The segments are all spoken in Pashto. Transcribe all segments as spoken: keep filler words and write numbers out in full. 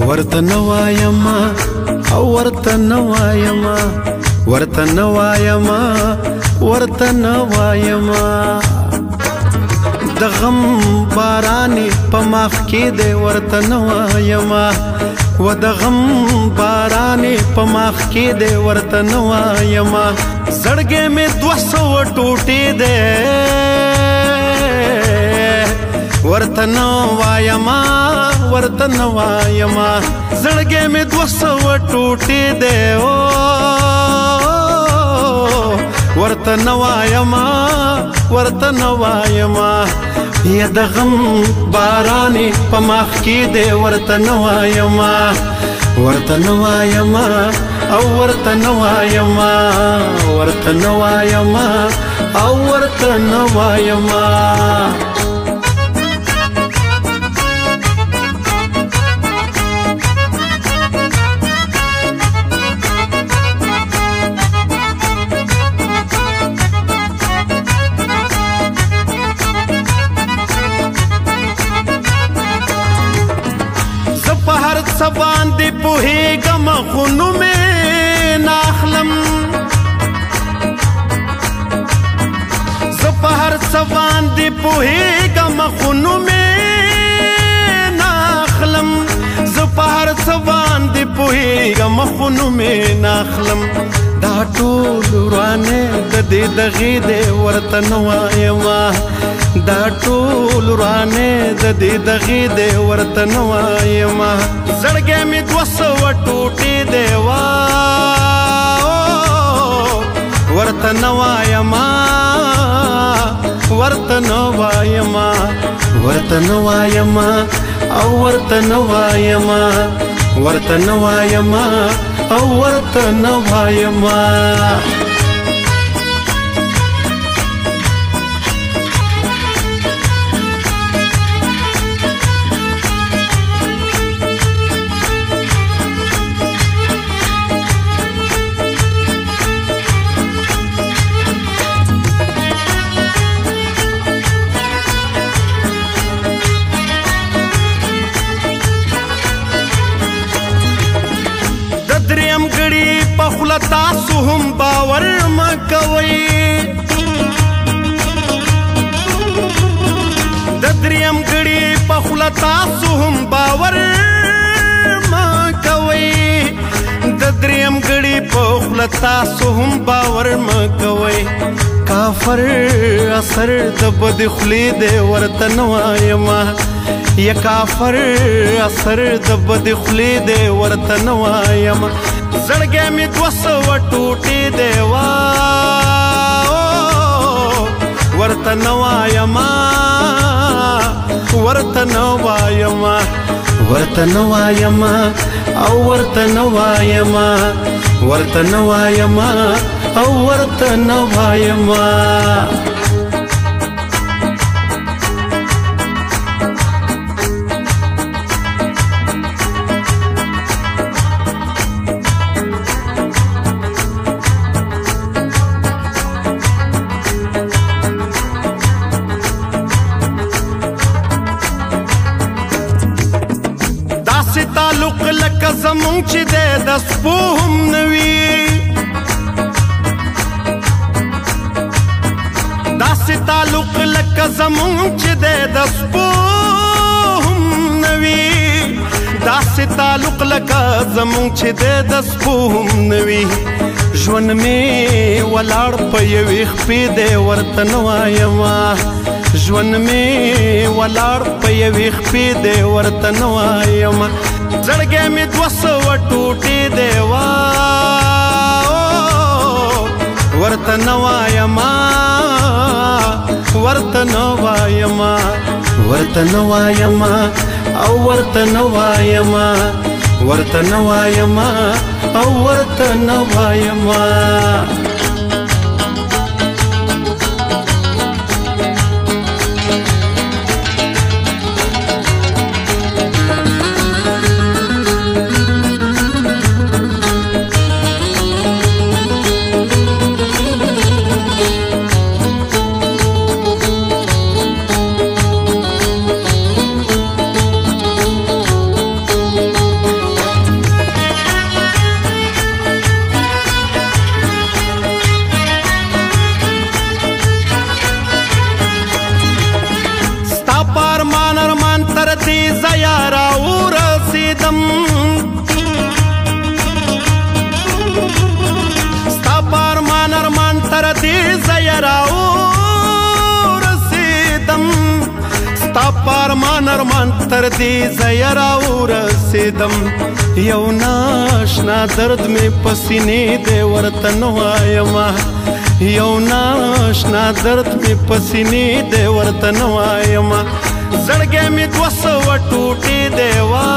ورته نه وایما او ورته نه وایما ورته نه وایما ورته نه وایما د غم بارانې په مخ کې دی ورته نه وایما و د غم بارانې په مخ کې دی ورته نه وایما زړګی مې دوه سوه ټوټې دی ورته نه وایما ورته نه وایما زړګی مې دوه سوه ټوټې دی ورته نه وایما ورته نه وایما یا د غم بارانې په مخ کې دی ورته نه وایما ورته نه وایما او ورته نه وایما ورته نه وایما او ورته نه وایما څه باندې پوهېږم خو نومې نه اخلم زه په هر څه باندې پوهېږم خو نومې نه اخلم زه په هر څه باندې پوهېږم خو نومې نه اخلم دا ټول ورانې د دې دغې دی ورته نه وایما دا ټول ورانې د دې دغې دی ورته نه وایما زړګی مې دوه سوه ټوټې دی ورته نه وایما ورته نه وایما ورته نه وایما او ورته نه وایما ورته نه وایما او ورته نه وایما تاسو هم باور مه کوئ د دریم ګړي په خوله تاسو هم باور مه کوئ د دریم ګړي په خوله تاسو هم باور مه کوئ کافر اثر د بدې خولې دی ورته نه وایما یا کافر اثر د بدې خولې دی ورته نه وایما زړګی مې دوه سوه ټوټې دی ورته نه وایما ورته نه وایما ورته نه وایما او ورته نه وایما ورته نه وایما او ورته نه وایما تعلق لکه زمونږ چې دی د سپو هم نه وي داسې تعلق لکه زمونږ چې دی د سپو هم نه وي داسې تعلق لکه زمونږ چې دی د سپو هم نه وي ژوند مې ولاړ په یوې خپې دی ورته نه وایما ژوند مې ولاړ په یوې خپې دی ورته نه وایما زړګی مې دوه سوه ټوټې دی ورته نه وایما ورته نه وایما ورته نه وایما او ورته نه وایما ورته نه وایما او ورته نه وایما ستا پارمان ارمان تر دې ځایه راورسېدم یو ناشنا درد مې په سینې دی ورته نه وایمه یو ناشنا درد مې په سینې دی ورته نه وایمه زړګی مې دوه سوه ټوټې دی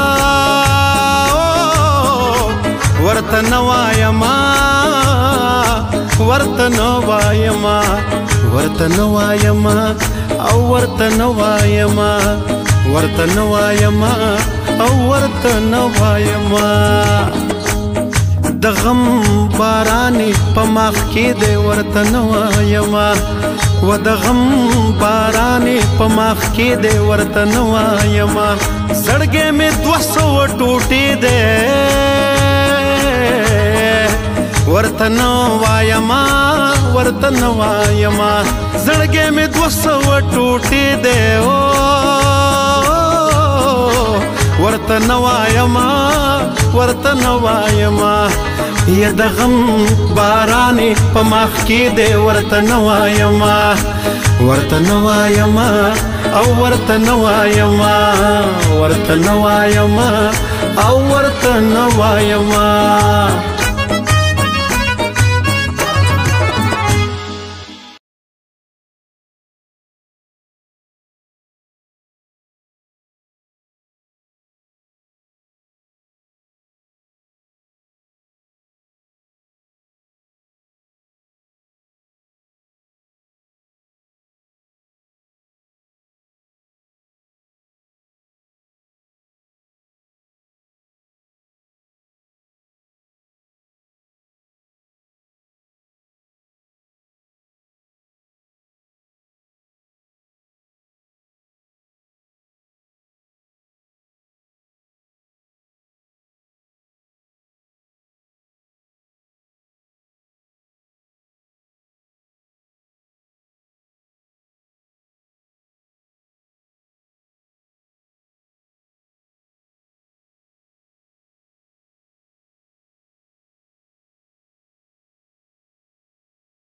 ورته نه وایمه ورته نه وایمه ورته نه وایمه او ورته نه وایمه ورته نه وایمه او ورته نه وایمه د غم بارانې په مخ کې دی ورته نه وایمه و د غم بارانې په مخ کې دی ورته نه وایمه زړګی مې دوه سوه ټوټې دی ورته نه وایمه ورته نه وایمه زړګی مې دوه سوه ټوټې دی ورته نه وایمه ورته نه وایمه یا د غم بارانې په مخ کې دی ورته نه وایمه ورته نه وایمه او ورته نه وایمه ورته نه وایمه او ورته نه وایمه